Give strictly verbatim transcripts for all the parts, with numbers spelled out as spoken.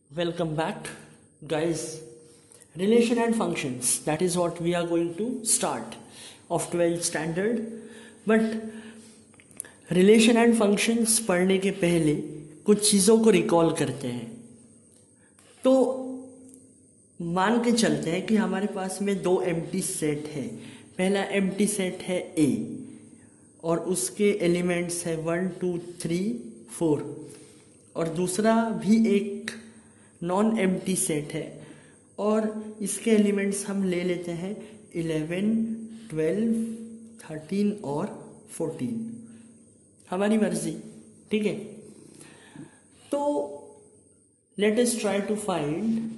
Welcome back, guys. Relation and functions, that is what we are going to start of twelfth standard. But relation and functions पढ़ने के पहले कुछ चीज़ों को recall करते हैं। तो मान के चलते हैं कि हमारे पास में दो एम्प्टी सेट है। पहला एम्प्टी सेट है ए और उसके एलिमेंट्स है वन टू थ्री फोर, और दूसरा भी एक नॉन एम्प्टी सेट है और इसके एलिमेंट्स हम ले लेते हैं इलेवन ट्वेल्व थर्टीन और फोर्टीन, हमारी मर्जी, ठीक है। तो let us try to find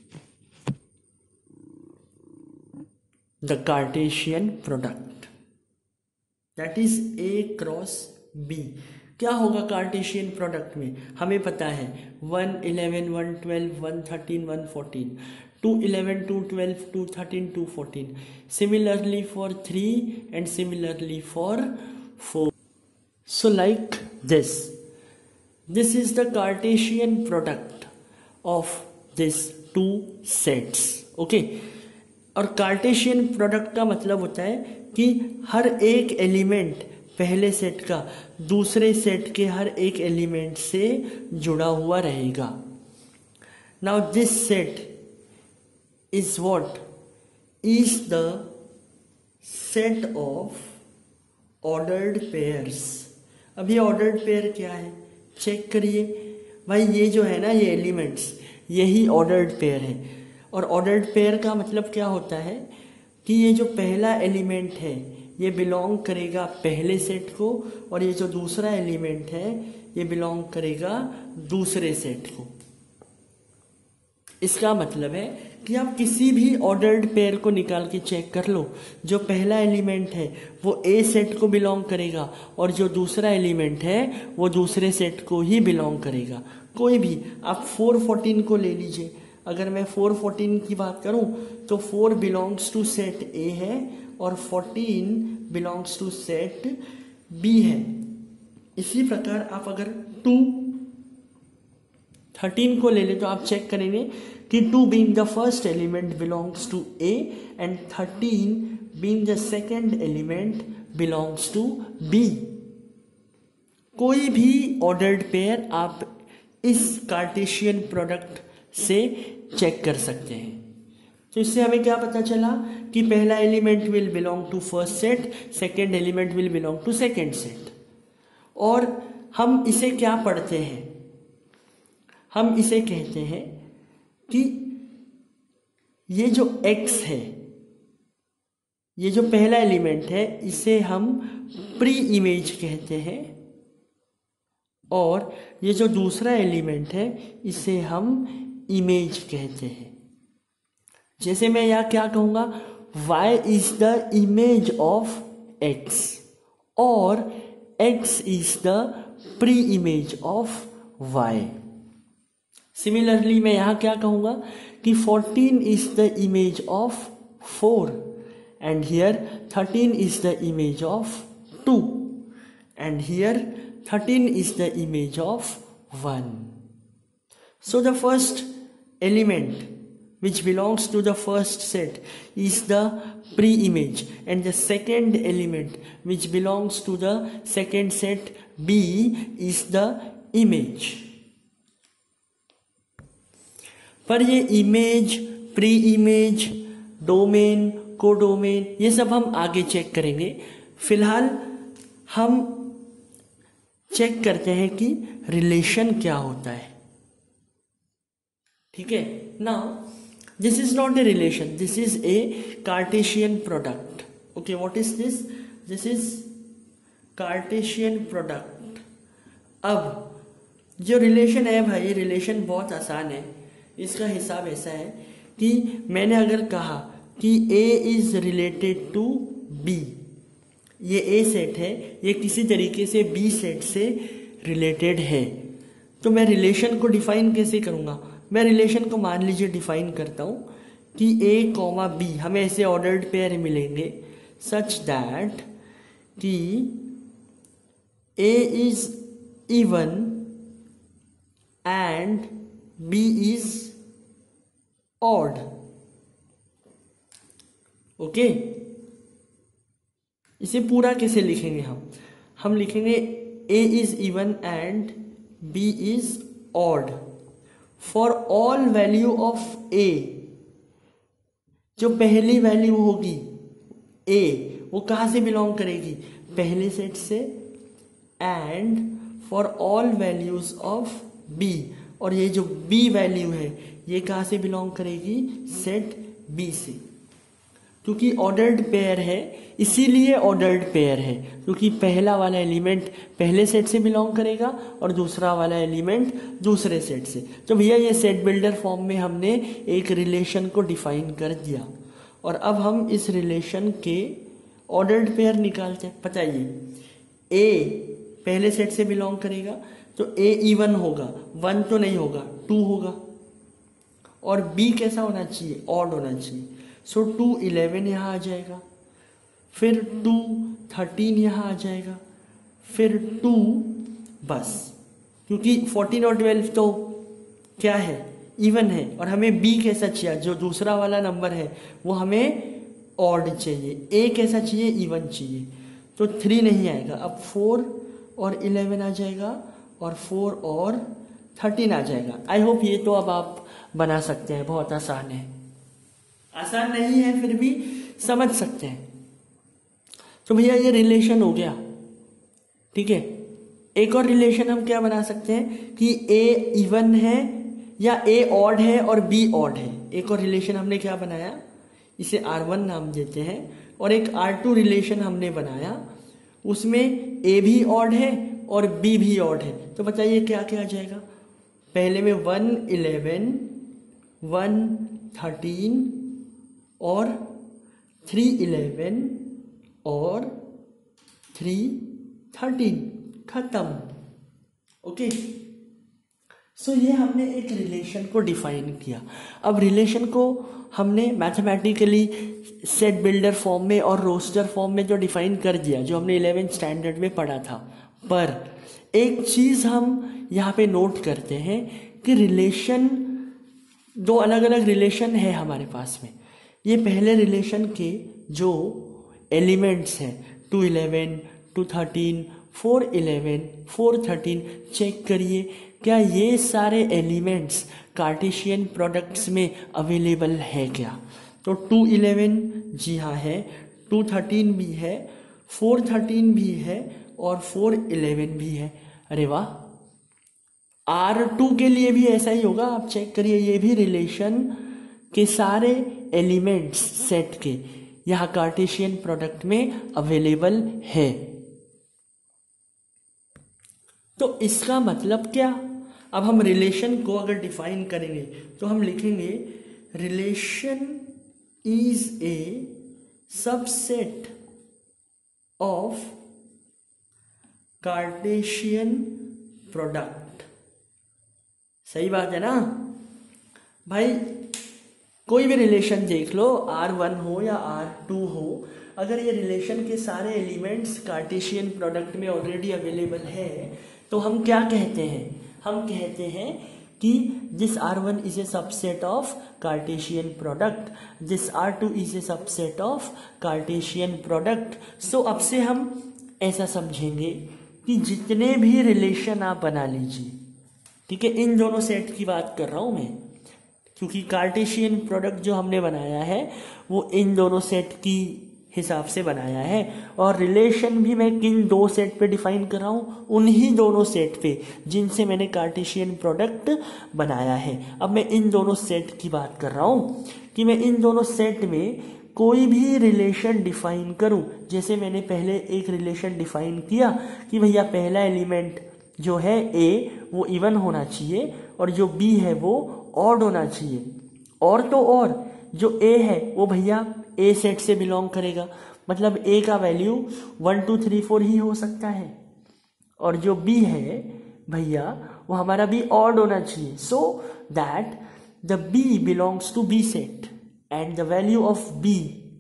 the Cartesian product, that is A cross B. क्या होगा कार्टेशियन प्रोडक्ट में? हमें पता है one eleven one twelve one thirteen one fourteen, two eleven two twelve two thirteen two fourteen, similarly for three and similarly for four. So like this this is the Cartesian product of this two sets, okay. और Cartesian product का मतलब होता है कि हर एक element पहले set का दूसरे सेट के हर एक एलिमेंट से जुड़ा हुआ रहेगा। Now this set is what is the set of ordered pairs. अब ये ऑर्डर्ड पेयर क्या है चेक करिए भाई। ये जो है ना ये एलिमेंट्स, यही ऑर्डर्ड पेयर है। और ऑर्डर्ड पेयर का मतलब क्या होता है कि ये जो पहला एलिमेंट है ये बिलोंग करेगा पहले सेट को, और ये जो दूसरा एलिमेंट है ये बिलोंग करेगा दूसरे सेट को। इसका मतलब है कि आप किसी भी ऑर्डर्ड पेयर को निकाल के चेक कर लो, जो पहला एलिमेंट है वो ए सेट को बिलोंग करेगा और जो दूसरा एलिमेंट है वो दूसरे सेट को ही बिलोंग करेगा। कोई भी आप फोर फोर्टीन को ले लीजिए। अगर मैं फोर फोर्टीन की बात करूं तो four belongs to set A है और fourteen belongs to set B है। इसी प्रकार आप अगर टू थर्टीन को ले ले तो आप चेक करेंगे कि two being the first element belongs to A and thirteen being the second element belongs to B. कोई भी ऑर्डर्ड पेयर आप इस कार्टेशियन प्रोडक्ट से चेक कर सकते हैं। तो इससे हमें क्या पता चला कि पहला element will belong to first set, second element will belong to second set. और हम इसे क्या पढ़ते हैं? हम इसे कहते हैं कि ये जो x है, ये जो पहला एलिमेंट है, इसे हम प्री इमेज कहते हैं, और ये जो दूसरा एलिमेंट है इसे हम इमेज कहते हैं। जैसे मैं यहाँ क्या कहूँगा, y is the image of x और x is the pre image of y। Similarly मैं यहाँ क्या कहूँगा कि fourteen is the image of four and here thirteen is the image of two and here thirteen is the image of one. So the first element which belongs to the first set is the pre-image, and the second element which belongs to the second set B is the image. पर ये image, pre image, domain, codomain, ये सब हम आगे check करेंगे। फिलहाल हम check करते हैं कि रिलेशन क्या होता है, ठीक है। Now this is not a relation, this is a Cartesian product, okay. What is this? This is Cartesian product. अब जो रिलेशन है भाई, रिलेशन बहुत आसान है। इसका हिसाब ऐसा है कि मैंने अगर कहा कि A is related to B, ये ए सेट है, ये किसी तरीके से बी सेट से रिलेटेड है, तो मैं रिलेशन को डिफाइन कैसे करूँगा? मैं रिलेशन को मान लीजिए डिफाइन करता हूँ कि ए कॉमा बी, हमें ऐसे ऑर्डर्ड पेयर मिलेंगे सच दैट कि A is even and B is odd. Okay, इसे पूरा कैसे लिखेंगे हम हम लिखेंगे A is even and B is odd for all value of A. जो पहली वैल्यू होगी ए, वो कहाँ से बिलोंग करेगी, पहले सेट से, and for all values of B, और ये जो बी वैल्यू है ये कहाँ से बिलोंग करेगी, सेट बी से। क्योंकि ऑर्डर्ड पेयर है इसीलिए ऑर्डर्ड पेयर है, क्योंकि पहला वाला एलिमेंट पहले सेट से बिलोंग करेगा और दूसरा वाला एलिमेंट दूसरे सेट से। तो भैया ये सेट बिल्डर फॉर्म में हमने एक रिलेशन को डिफाइन कर दिया, और अब हम इस रिलेशन के ऑर्डर्ड पेयर निकालते हैं। बताइए ए पहले सेट से बिलोंग करेगा तो ए इवन होगा, वन तो नहीं होगा, टू होगा, और बी कैसा होना चाहिए, ऑड होना चाहिए। सो टू इलेवन यहाँ आ जाएगा, फिर टू थर्टीन यहाँ आ जाएगा, फिर टू, बस, क्योंकि फोर्टीन और ट्वेल्व तो क्या है, इवन है, और हमें बी कैसा चाहिए, जो दूसरा वाला नंबर है वो हमें ऑड चाहिए, ए कैसा चाहिए, इवन चाहिए। तो थ्री नहीं आएगा, अब फोर और इलेवन आ जाएगा, और फोर और थर्टीन आ जाएगा। आई होप ये तो अब आप बना सकते हैं, बहुत आसान है, आसान नहीं है फिर भी समझ सकते हैं। तो भैया ये रिलेशन हो गया, ठीक है। एक और रिलेशन हम क्या बना सकते हैं कि ए इवन है या ए ऑड है और बी ऑड है। एक और रिलेशन हमने क्या बनाया, इसे आर वन नाम देते हैं, और एक आर टू रिलेशन हमने बनाया, उसमें ए भी ऑड है और बी भी ऑड है। तो बताइए क्या क्या आ जाएगा, पहले में वन इलेवन, वन थर्टीन और थ्री इलेवन और थ्री थर्टीन, खत्म। ओके, सो ये हमने एक रिलेशन को डिफाइन किया। अब रिलेशन को हमने मैथमेटिकली सेट बिल्डर फॉर्म में और रोस्टर फॉर्म में जो डिफाइन कर दिया, जो हमने इलेवेंथ स्टैंडर्ड में पढ़ा था। पर एक चीज़ हम यहाँ पे नोट करते हैं कि रिलेशन, दो अलग अलग रिलेशन है हमारे पास में। ये पहले रिलेशन के जो एलिमेंट्स हैं, two eleven, two thirteen, four eleven, four thirteen, check करिए क्या ये सारे एलिमेंट्स कार्टेशियन प्रोडक्ट्स में अवेलेबल है क्या। तो टू इलेवन जी हाँ है, टू थर्टीन भी है, फोर थर्टीन भी है और फोर इलेवन भी है। अरे वाह, आर टू के लिए भी ऐसा ही होगा, आप चेक करिए, ये भी रिलेशन के सारे एलिमेंट्स सेट के यहाँ कार्टेशियन प्रोडक्ट में अवेलेबल है। तो इसका मतलब क्या, अब हम रिलेशन को अगर डिफाइन करेंगे तो हम लिखेंगे relation is a subset of Cartesian product. सही बात है ना भाई, कोई भी रिलेशन देख लो, आर वन हो या आर टू हो, अगर ये रिलेशन के सारे एलिमेंट्स कार्टेशियन प्रोडक्ट में ऑलरेडी अवेलेबल है तो हम क्या कहते हैं, हम कहते हैं कि this R one is a subset of Cartesian product, this R two is a subset of Cartesian product. So अब से हम ऐसा समझेंगे कि जितने भी रिलेशन आप बना लीजिए, ठीक है, इन दोनों सेट की बात कर रहा हूं मैं, क्योंकि कार्टेशियन प्रोडक्ट जो हमने बनाया है वो इन दोनों सेट की हिसाब से बनाया है, और रिलेशन भी मैं किन दो सेट पे डिफाइन कर रहा हूँ, उन्हीं दोनों सेट पे जिनसे मैंने कार्टेशियन प्रोडक्ट बनाया है। अब मैं इन दोनों सेट की बात कर रहा हूँ कि मैं इन दोनों सेट में कोई भी रिलेशन डिफाइन करूँ। जैसे मैंने पहले एक रिलेशन डिफाइन किया कि भैया पहला एलिमेंट जो है ए वो इवन होना चाहिए और जो बी है वो ऑड होना चाहिए, और तो और जो ए है वो भैया ए सेट से बिलोंग करेगा, मतलब ए का value one two three four ही हो सकता है, और जो बी है भैया वो हमारा बी ऑड होना चाहिए, so that the B belongs to B set and the value of B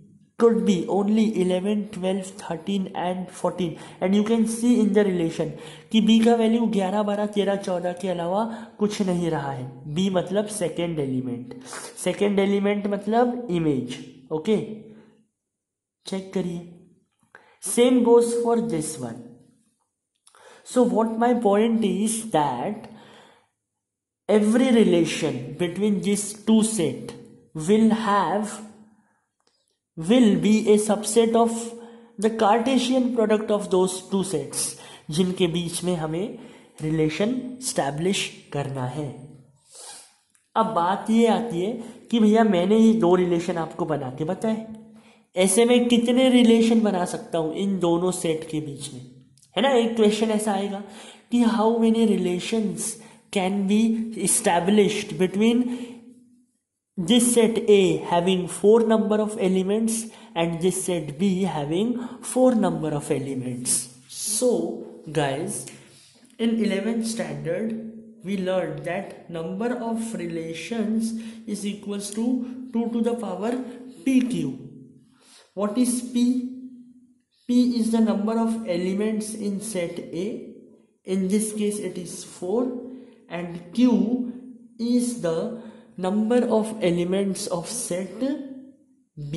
could be only eleven, twelve, thirteen and fourteen and you can see in the relation कि b का value ग्यारह, बारह, तेरह, चौदह के अलावा कुछ नहीं रहा है. b मतलब सेकेंड एलिमेंट, सेकेंड एलिमेंट मतलब इमेज. ओके, चेक करिए. Same goes for this one. So what my point is that every relation between these two set will have will be a subset of the Cartesian product of those two sets जिनके बीच में हमें relation establish करना है. अब बात ये आती है कि भैया मैंने ये दो रिलेशन आपको बना के बताए, ऐसे में कितने रिलेशन बना सकता हूं इन दोनों सेट के बीच में, है ना. एक क्वेश्चन ऐसा आएगा कि how many relations can be established between this set A having four number of elements and this set B having four number of elements. So guys, in eleventh standard we learned that number of relations is equals to two to the power p q. What is p? P is the number of elements in set A. In this case it is four. And q is the number of elements of set B.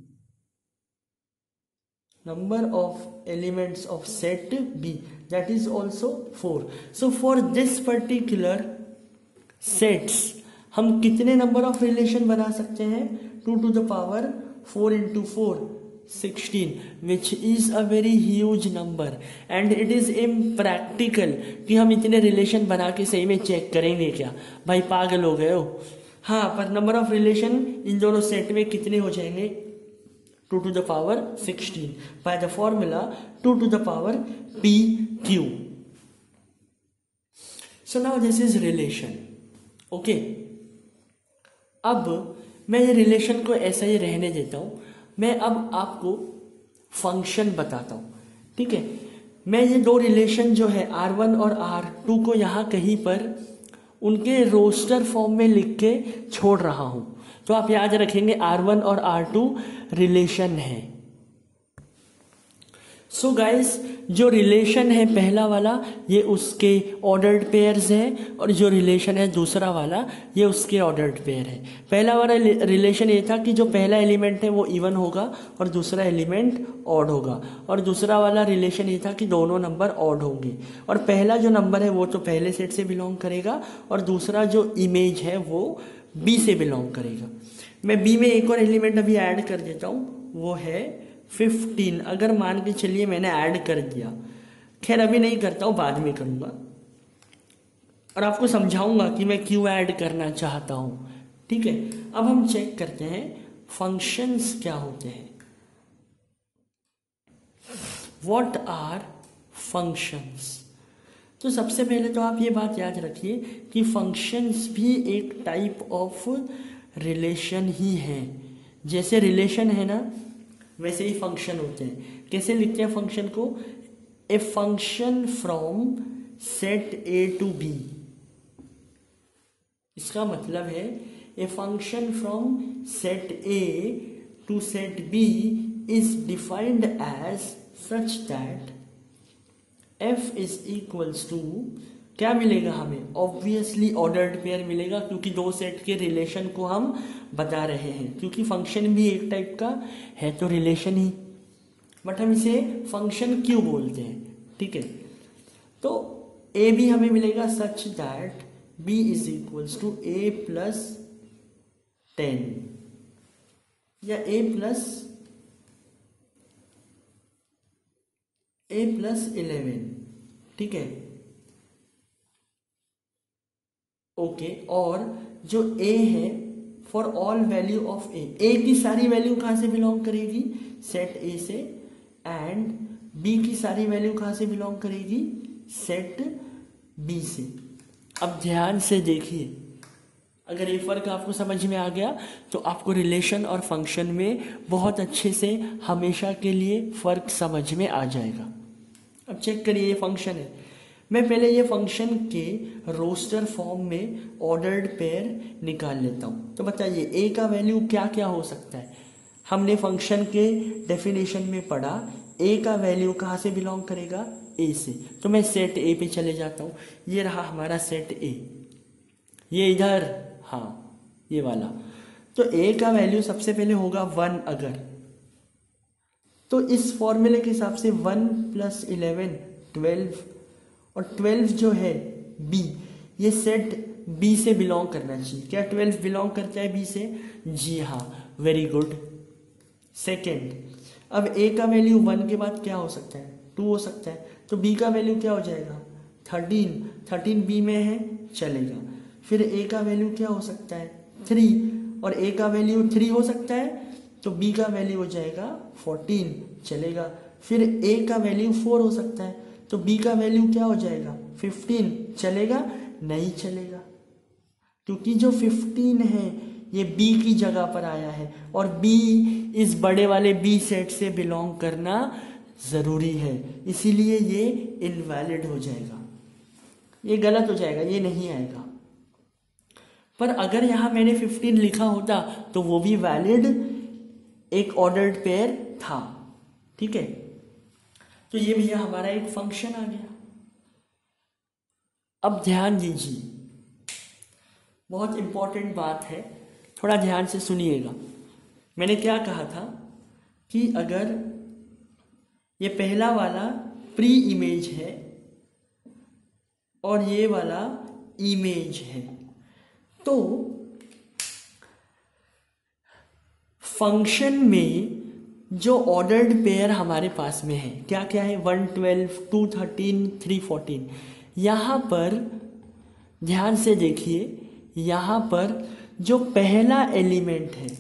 Number of elements of set B, that is also four. So for this particular sets हम कितने number of relation बना सकते हैं? two to the power four into four, sixteen, which is a very huge number and it is impractical कि हम इतने relation बना के सही में चेक करेंगे क्या? भाई पागल हो गए हो. हाँ, पर नंबर ऑफ रिलेशन इन दोनों सेट में कितने हो जाएंगे? Two to the power sixteen by the formula two to the power P Q. So now this is relation. Okay, अब मैं ये रिलेशन को ऐसा ही रहने देता हूं. मैं अब आपको फंक्शन बताता हूं, ठीक है. मैं ये दो रिलेशन जो है आर वन और आर टू को यहाँ कहीं पर उनके रोस्टर फॉर्म में लिख के छोड़ रहा हूं. तो आप याद रखेंगे आर वन और आर टू रिलेशन है. सो गाइस, जो रिलेशन है पहला वाला ये उसके ऑर्डर्ड पेयर्स है और जो रिलेशन है दूसरा वाला ये उसके ऑर्डर्ड पेयर है. पहला वाला रिलेशन ये था कि जो पहला एलिमेंट है वो इवन होगा और दूसरा एलिमेंट ऑड होगा, और दूसरा वाला रिलेशन ये था कि दोनों नंबर ऑड होंगे और पहला जो नंबर है वो तो पहले सेट से बिलोंग करेगा और दूसरा जो इमेज है वो बी से बिलोंग करेगा. मैं बी में एक और एलिमेंट अभी ऐड कर देता हूँ, वो है फिफ्टीन. अगर मान के चलिए मैंने ऐड कर दिया, खैर अभी नहीं करता हूँ, बाद में करूँगा और आपको समझाऊंगा कि मैं क्यों ऐड करना चाहता हूँ, ठीक है. अब हम चेक करते हैं फंक्शंस क्या होते हैं. What are functions? तो सबसे पहले तो आप ये बात याद रखिए कि फंक्शंस भी एक टाइप ऑफ रिलेशन ही है. जैसे रिलेशन है ना वैसे ही फंक्शन होते हैं. कैसे लिखते हैं फंक्शन को? A function from set A to B. इसका मतलब है A function from set A to set B is defined as such that F is equals to क्या मिलेगा हमें? ऑब्वियसली ऑर्डर्ड पेयर मिलेगा, क्योंकि दो सेट के रिलेशन को हम बता रहे हैं. क्योंकि फंक्शन भी एक टाइप का है तो रिलेशन ही, बट हम इसे फंक्शन क्यों बोलते हैं, ठीक है. तो ए भी हमें मिलेगा such that B is equals to A plus ten या A plus A plus eleven, ठीक है. ओके okay, और जो a है for all value of a, a की सारी वैल्यू कहां से बिलोंग करेगी? सेट a से. एंड b की सारी वैल्यू कहां से बिलोंग करेगी? सेट b से. अब ध्यान से देखिए, अगर ये फर्क आपको समझ में आ गया तो आपको रिलेशन और फंक्शन में बहुत अच्छे से हमेशा के लिए फर्क समझ में आ जाएगा. अब चेक करिए, ये फंक्शन है. मैं पहले ये फंक्शन के रोस्टर फॉर्म में ऑर्डर्ड पेयर निकाल लेता हूँ. तो बताइए a का वैल्यू क्या क्या हो सकता है? हमने फंक्शन के डेफिनेशन में पढ़ा ए का वैल्यू कहाँ से बिलोंग करेगा, ए से। तो मैं सेट ए पे चले जाता हूँ। ये रहा हमारा सेट ए, ये इधर, हाँ ये वाला। तो ए का वैल्यू सबसे पहले होगा वन अगर, तो इस फॉर्मूले के हिसाब से वन प्लस इलेवन ट्वेल्व, और ट्वेल्व जो है बी, ये सेट बी से बिलोंग करना चाहिए। क्या ट्वेल्व बिलोंग करता है बी से? जी हाँ, वेरी गुड। सेकेंड, अब ए का वैल्यू वन के बाद क्या हो सकता है? टू हो सकता है, तो बी का वैल्यू क्या हो जाएगा? थर्टीन। थर्टीन बी में है, चलेगा। फिर ए का वैल्यू क्या हो सकता है? थ्री, और ए का वैल्यू थ्री हो सकता है, तो बी का वैल्यू हो जाएगा फोर्टीन, चलेगा। फिर ए का वैल्यू फोर हो सकता है, तो बी का वैल्यू क्या हो जाएगा? फिफ्टीन, चलेगा? नहीं चलेगा, क्योंकि जो फिफ्टीन है ये बी की जगह पर आया है, और बी इस बड़े वाले बी सेट से बिलोंग करना ज़रूरी है, इसीलिए ये इनवैलिड हो जाएगा, ये गलत हो जाएगा, ये नहीं आएगा। पर अगर यहाँ मैंने फिफ्टीन लिखा होता तो वो भी वैलिड एक ऑर्डर्ड पेयर था, ठीक है। तो ये भैया हमारा एक फंक्शन आ गया। अब ध्यान दीजिए, बहुत इंपॉर्टेंट बात है, थोड़ा ध्यान से सुनिएगा। मैंने क्या कहा था कि अगर ये पहला वाला प्री इमेज है और ये वाला इमेज है, तो फंक्शन में जो ऑर्डर्ड पेयर हमारे पास में है क्या क्या है? One twelve, two thirteen, three fourteen. यहाँ पर ध्यान से देखिए, यहाँ पर जो पहला एलिमेंट है,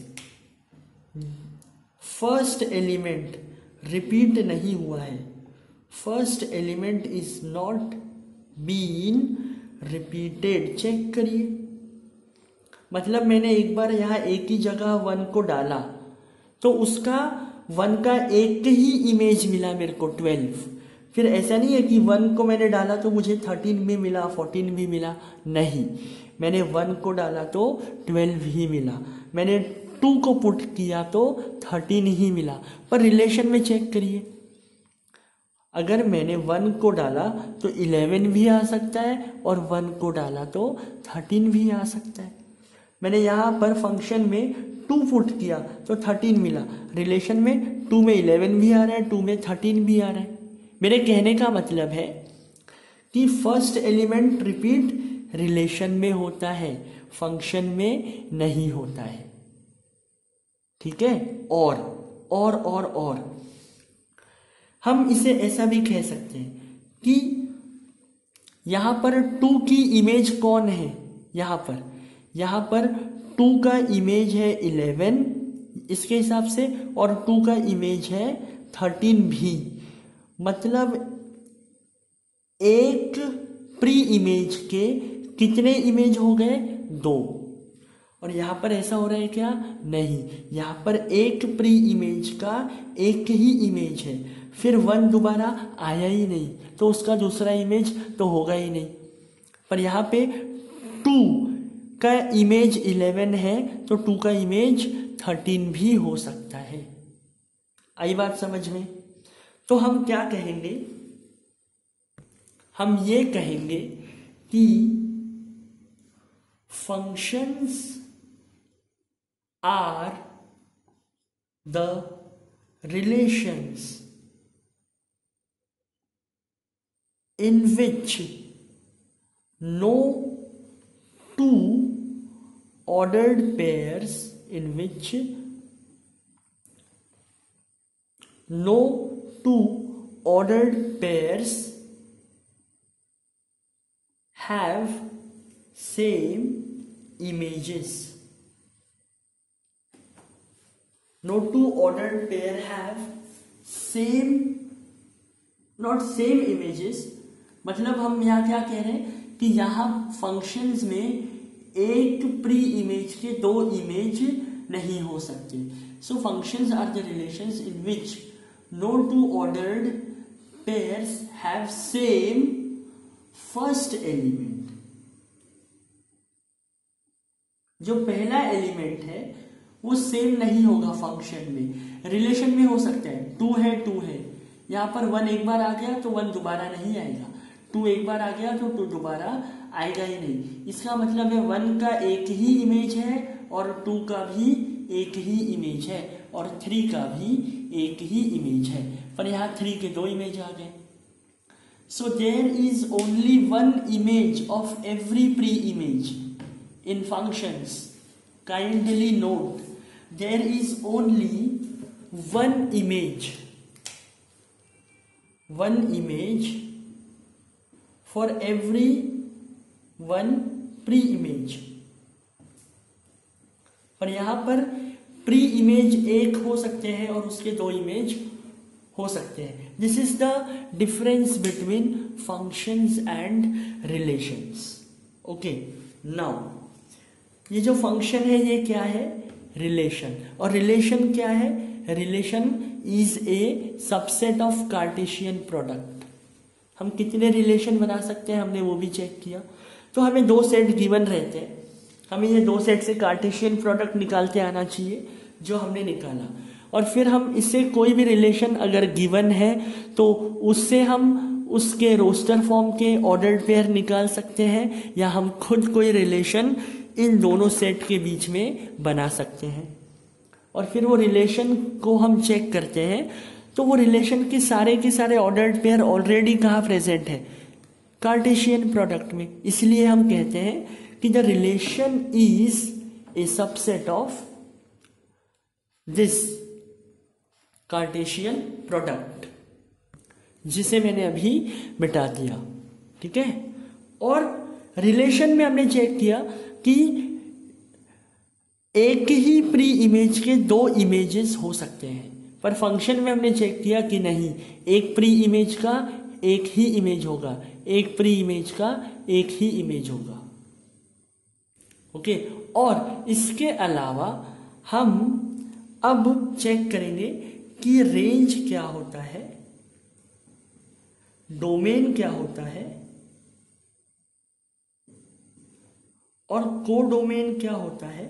फर्स्ट एलिमेंट रिपीट नहीं हुआ है, first element is not been repeated. Check करिए, मतलब मैंने एक बार यहाँ एक ही जगह वन को डाला तो उसका वन का एक ही इमेज मिला मेरे को, ट्वेल्व। फिर ऐसा नहीं है कि वन को मैंने डाला तो मुझे थर्टीन भी मिला, फोर्टीन भी मिला, नहीं, मैंने वन को डाला तो ट्वेल्व ही मिला, मैंने टू को पुट किया तो थर्टीन ही मिला। पर रिलेशन में चेक करिए, अगर मैंने वन को डाला तो इलेवन भी आ सकता है और वन को डाला तो थर्टीन भी आ सकता है। मैंने यहाँ पर फंक्शन में टू पुट किया तो थर्टीन मिला, रिलेशन में टू में इलेवन भी आ रहा है, टू में थर्टीन भी आ रहा है। मेरे कहने का मतलब है कि फर्स्ट एलिमेंट रिपीट रिलेशन में होता है, फंक्शन में नहीं होता है, ठीक है। और और और और हम इसे ऐसा भी कह सकते हैं कि यहाँ पर टू की इमेज कौन है? यहाँ पर यहाँ पर टू का इमेज है इलेवन इसके हिसाब से, और टू का इमेज है थर्टीन भी। मतलब एक प्री इमेज के कितने इमेज हो गए? दो। और यहाँ पर ऐसा हो रहा है क्या? नहीं, यहाँ पर एक प्री इमेज का एक ही इमेज है, फिर वन दोबारा आया ही नहीं, तो उसका दूसरा इमेज तो होगा ही नहीं। पर यहाँ पे टू का इमेज इलेवन है तो टू का इमेज थर्टीन भी हो सकता है। आई बात समझ में? तो हम क्या कहेंगे? हम ये कहेंगे कि functions are the relations in which no two ordered pairs in which no two ordered pairs have same images. No two ordered pair have same, not same images. मतलब हम यहाँ क्या कह रहे हैं कि यहाँ फंक्शंस में एक प्री इमेज के दो इमेज नहीं हो सकते। So functions are the relations in which no two ordered pairs have same first element. जो पहला एलिमेंट है वो सेम नहीं होगा फंक्शन में। रिलेशन में हो सकता है टू है टू है, यहाँ पर वन एक बार आ गया तो वन दोबारा नहीं आएगा, टू एक बार आ गया तो टू दोबारा आएगा ही नहीं। इसका मतलब है वन का एक ही इमेज है और टू का भी एक ही इमेज है और थ्री का भी एक ही इमेज है, पर यहाँ थ्री के दो इमेज आ गए। So there is only one image of every pre image in functions. Kindly note, there is only one image one image for every one pre-image। पर यहां पर प्री इमेज एक हो सकते हैं और उसके दो इमेज हो सकते हैं। This is the difference between functions and relations. Okay, now ये जो फंक्शन है ये क्या है? रिलेशन। और रिलेशन क्या है? Relation is a subset of Cartesian product. हम कितने रिलेशन बना सकते हैं हमने वो भी चेक किया। तो हमें दो सेट गिवन रहते हैं, हमें ये दो सेट से कार्टेशियन प्रोडक्ट निकालते आना चाहिए जो हमने निकाला। और फिर हम इससे कोई भी रिलेशन अगर गिवन है तो उससे हम उसके रोस्टर फॉर्म के ऑर्डर्ड पेयर निकाल सकते हैं, या हम खुद कोई रिलेशन इन दोनों सेट के बीच में बना सकते हैं। और फिर वो रिलेशन को हम चेक करते हैं तो वो रिलेशन के सारे के सारे ऑर्डर्ड पेयर ऑलरेडी कहाँ प्रेजेंट है? कार्टेशियन प्रोडक्ट में। इसलिए हम कहते हैं कि the relation is a subset of this Cartesian product, जिसे मैंने अभी मिटा दिया। ठीक है। और रिलेशन में हमने चेक किया कि एक ही प्री इमेज के दो इमेजेस हो सकते हैं, पर फंक्शन में हमने चेक किया कि नहीं, एक प्री इमेज का एक ही इमेज होगा, एक प्री इमेज का एक ही इमेज होगा। ओके। और इसके अलावा हम अब चेक करेंगे कि रेंज क्या होता है, डोमेन क्या होता है और कोडोमेन क्या होता है।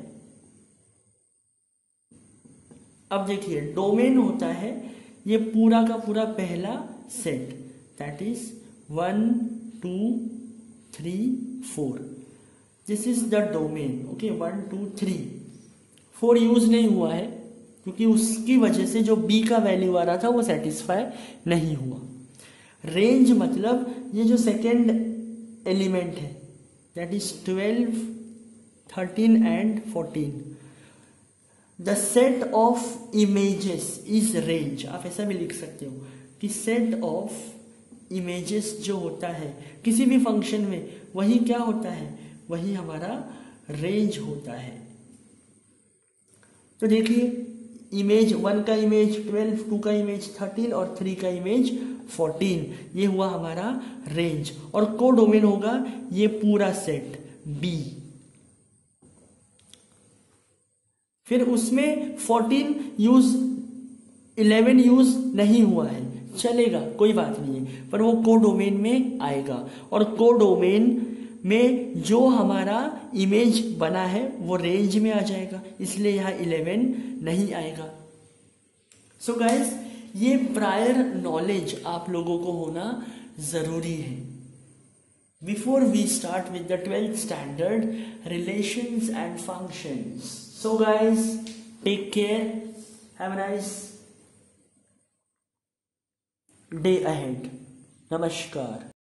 अब देखिए, डोमेन होता है ये पूरा का पूरा पहला set, that is one two three four, this is the domain. Okay, one two three, four use नहीं हुआ है क्योंकि उसकी वजह से जो बी का वैल्यू आ रहा था वो सेटिस्फाई नहीं हुआ। रेंज मतलब ये जो सेकेंड एलिमेंट है, that is twelve thirteen and fourteen, the set of images is range. आप ऐसा भी लिख सकते हो कि सेट ऑफ इमेजेस जो होता है किसी भी फंक्शन में, वही क्या होता है, वही हमारा रेंज होता है। तो देखिए, इमेज वन का इमेज ट्वेल्व, टू का इमेज थर्टीन और थ्री का इमेज फोर्टीन, ये हुआ हमारा रेंज। और कोडोमेन होगा ये पूरा सेट बी। फिर उसमें फोर्टीन यूज, इलेवन यूज नहीं हुआ है, चलेगा, कोई बात नहीं है, पर वो कोडोमेन में आएगा। और कोडोमेन में जो हमारा इमेज बना है वो रेंज में आ जाएगा, इसलिए यहाँ इलेवन नहीं आएगा। सो so गाइस, ये प्रायर नॉलेज आप लोगों को होना जरूरी है before we start with the twelfth standard relations and functions. So guys, take care, have a nice day ahead. Namaskar.